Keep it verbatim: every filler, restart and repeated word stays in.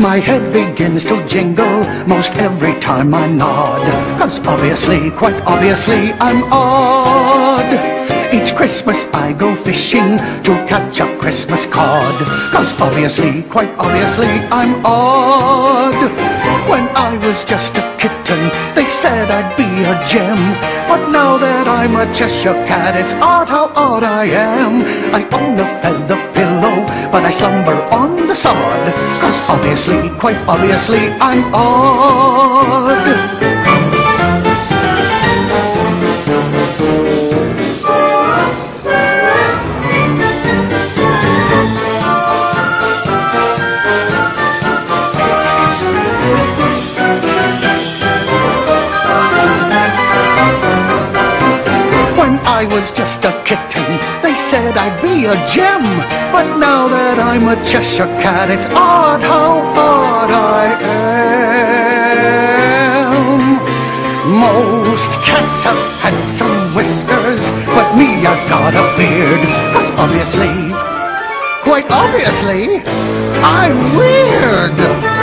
my head begins to jingle most every time I nod. Cause obviously, quite obviously, I'm odd. Each Christmas I go fishing to catch a Christmas cod. Cause obviously, quite obviously, I'm odd. When I was just a kitten, they said I'd be a gem. But now that I'm a Cheshire cat, it's odd how odd I am. I own a feather pillow, but I slumber on the sod. Cause obviously, quite obviously, I'm odd. I was just a kitten, they said I'd be a gem. But now that I'm a Cheshire cat, it's odd how odd I am. Most cats have handsome whiskers, but me, I've got a beard. Cause obviously, quite obviously, I'm weird.